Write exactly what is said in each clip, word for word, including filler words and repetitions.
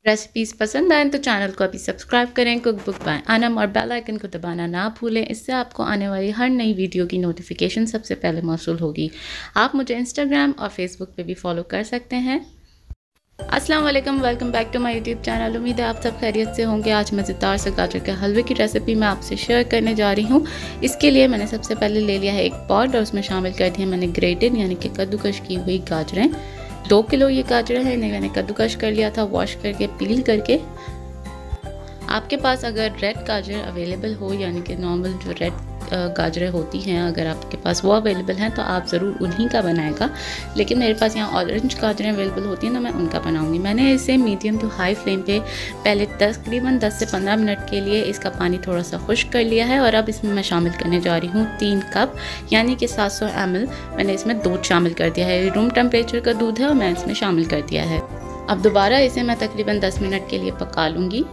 Recipes पसंद आएँ तो चैनल को अभी सब्सक्राइब करें, कुक बुक बाय अनम और बेल आइकन को दबाना ना भूलें। इससे आपको आने वाली हर नई वीडियो की नोटिफिकेशन सबसे पहले मौसूल होगी। आप मुझे इंस्टाग्राम और फेसबुक पे भी फॉलो कर सकते हैं। अस्सलाम वालेकुम, welcome back to my YouTube channel. उम्मीद है आप सब खैरियत से होंगे। आज मज़ेदार से गाजर के हलवे की रेसिपी मैं आपसे शेयर करने जा रही हूँ। इसके लिए मैंने सबसे पहले ले लिया है एक पॉट और उसमें शामिल कर दिया मैंने ग्रेटेड यानी कि कद्दूकश की हुई गाजरें। दो किलो ये गाजरें हैं, इन्हें मैंने कद्दूकश कर लिया था, वॉश करके पील करके। आपके पास अगर रेड गाजर अवेलेबल हो यानी कि नॉर्मल जो रेड गाजरें होती हैं, अगर आपके पास वो अवेलेबल हैं तो आप ज़रूर उन्हीं का बनाएगा। लेकिन मेरे पास यहाँ ऑरेंज गाजरें अवेलेबल होती हैं तो मैं उनका बनाऊंगी। मैंने इसे मीडियम टू हाई फ्लेम पे पहले तकरीबन दस से पंद्रह मिनट के लिए इसका पानी थोड़ा सा खुश्क कर लिया है। और अब इसमें मैं शामिल करने जा रही हूँ तीन कप यानी कि सात सौ एम एल मैंने इसमें दूध शामिल कर दिया है। रूम टेम्परेचर का दूध है और मैं इसमें शामिल कर दिया है। अब दोबारा इसे मैं तकरीबन दस मिनट के लिए पका लूँगी।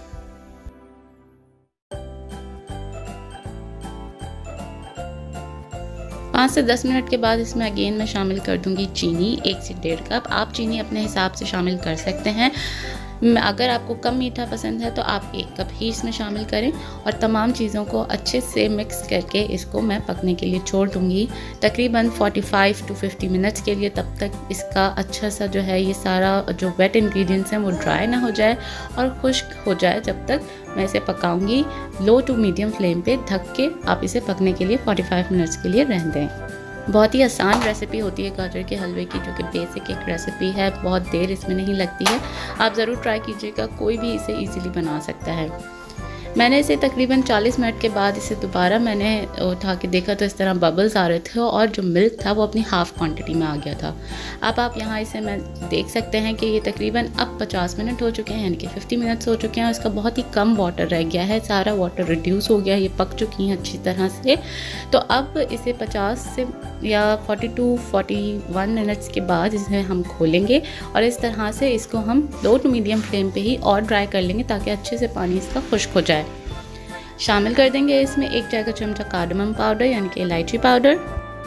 पाँच से दस मिनट के बाद इसमें अगेन मैं शामिल कर दूंगी चीनी, एक से डेढ़ कप। आप चीनी अपने हिसाब से शामिल कर सकते हैं। अगर आपको कम मीठा पसंद है तो आप एक कप ही इसमें शामिल करें और तमाम चीज़ों को अच्छे से मिक्स करके इसको मैं पकने के लिए छोड़ दूंगी तकरीबन पैंतालीस टू पचास मिनट्स के लिए। तब तक इसका अच्छा सा जो है ये सारा जो वेट इंग्रेडिएंट्स हैं वो ड्राई ना हो जाए और खुश्क हो जाए। जब तक मैं इसे पकाऊंगी लो टू मीडियम फ्लेम पे ढक के आप इसे पकने के लिए पैंतालीस मिनट्स के लिए रहने दें। बहुत ही आसान रेसिपी होती है गाजर के हलवे की, जो कि बेसिक एक रेसिपी है। बहुत देर इसमें नहीं लगती है, आप ज़रूर ट्राई कीजिएगा। कोई भी इसे इजीली बना सकता है। मैंने इसे तकरीबन चालीस मिनट के बाद इसे दोबारा मैंने उठा के देखा तो इस तरह बबल्स आ रहे थे और जो मिल्क था वो अपनी हाफ़ क्वांटिटी में आ गया था। अब आप यहाँ इसे मैं देख सकते हैं कि ये तकरीबन अब पचास मिनट हो चुके हैं यानी कि पचास मिनट्स हो चुके हैं। इसका बहुत ही कम वाटर रह गया है, सारा वाटर रिड्यूस हो गया, ये पक चुकी हैं अच्छी तरह से। तो अब इसे पचास से या बयालीस टू इकतालीस मिनट्स के बाद इसे हम खोलेंगे और इस तरह से इसको हम लो टू मीडियम फ्लेम पे ही और ड्राई कर लेंगे ताकि अच्छे से पानी इसका खुश्क हो जाए। शामिल कर देंगे इसमें एक चाय का चमचा कार्डमम पाउडर यानी कि इलायची पाउडर।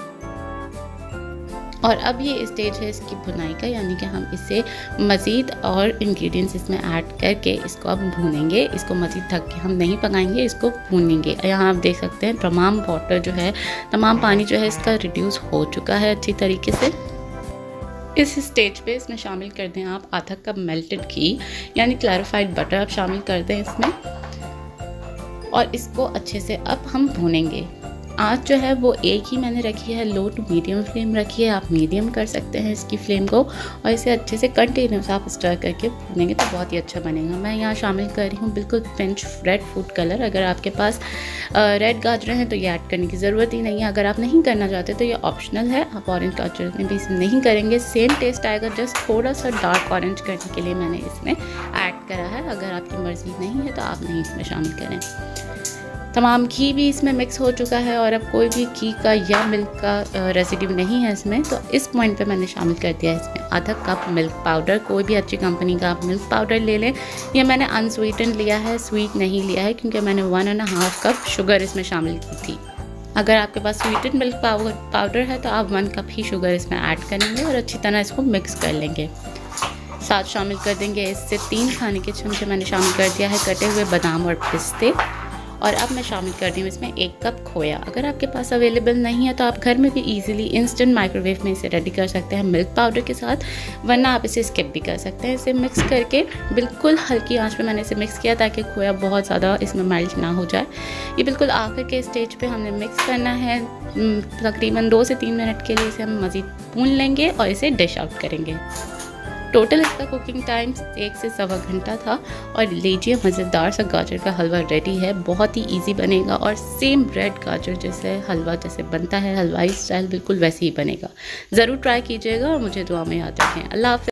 और अब ये स्टेज है इसकी भुनाई का, यानी कि हम इसे मज़ीद और इंग्रेडिएंट्स इसमें ऐड करके इसको अब भूनेंगे। इसको मज़ीद ढक के हम नहीं पकाएंगे, इसको भूनेंगे। यहाँ आप देख सकते हैं तमाम वाटर जो है, तमाम पानी जो है इसका रिड्यूस हो चुका है अच्छी तरीके से। इस स्टेज पे इसमें शामिल कर दें आप आधा कप मेल्टेड घी यानी क्लैरिफाइड बटर आप शामिल कर दें इसमें और इसको अच्छे से अब हम भूनेंगे। आँच जो है वो एक ही मैंने रखी है, लो टू मीडियम फ्लेम रखी है। आप मीडियम कर सकते हैं इसकी फ्लेम को और इसे अच्छे से कंटिन्यूस आप स्टर करके भूनेंगे तो बहुत ही अच्छा बनेगा। मैं यहाँ शामिल कर रही हूँ बिल्कुल पिंच रेड फूड कलर। अगर आपके पास रेड गाजरें हैं तो ये ऐड करने की ज़रूरत ही नहीं है। अगर आप नहीं करना चाहते तो ये ऑप्शनल है, आप ऑरेंज गाजर में भी इसे नहीं करेंगे, सेम टेस्ट आएगा। जस्ट थोड़ा सा डार्क ऑरेंज करने के लिए मैंने इसमें ऐड करा है। अगर आपकी मर्ज़ी नहीं है तो आप नहीं इसमें शामिल करें। तमाम घी भी इसमें मिक्स हो चुका है और अब कोई भी घी का या मिल्क का रेसिड्यू नहीं है इसमें। तो इस पॉइंट पे मैंने शामिल कर दिया है इसमें आधा कप मिल्क पाउडर। कोई भी अच्छी कंपनी का आप मिल्क पाउडर ले लें। ये मैंने अनस्वीटेंड लिया है, स्वीट नहीं लिया है, क्योंकि मैंने one and half cup sugar इसमें शामिल की थी। अगर आपके पास स्वीटेंड मिल्क पाउडर है तो आप वन कप ही शुगर इसमें ऐड करेंगे और अच्छी तरह इसको मिक्स कर लेंगे। साथ शामिल कर देंगे इससे तीन खाने के चमचे मैंने शामिल कर दिया है कटे हुए बादाम और पिस्ते। और अब मैं शामिल कर रही हूँ इसमें एक कप खोया। अगर आपके पास अवेलेबल नहीं है तो आप घर में भी इजीली इंस्टेंट माइक्रोवेव में इसे रेडी कर सकते हैं मिल्क पाउडर के साथ, वरना आप इसे स्किप भी कर सकते हैं। इसे मिक्स करके बिल्कुल हल्की आंच पे मैंने इसे मिक्स किया ताकि खोया बहुत ज़्यादा इसमें मेल्ट ना हो जाए। ये बिल्कुल आखिर के स्टेज पे हमने मिक्स करना है। तकरीबन दो से तीन मिनट के लिए इसे हम मज़ीद भून लेंगे और इसे डिश आउट करेंगे। टोटल इसका कुकिंग टाइम एक से सवा घंटा था। और लीजिए मज़ेदार सा गाजर का हलवा रेडी है। बहुत ही इजी बनेगा और सेम रेड गाजर जैसे हलवा जैसे बनता है हलवाई स्टाइल बिल्कुल वैसे ही बनेगा। ज़रूर ट्राई कीजिएगा और मुझे दुआ में याद रखें। अल्लाह हाफ़िज़।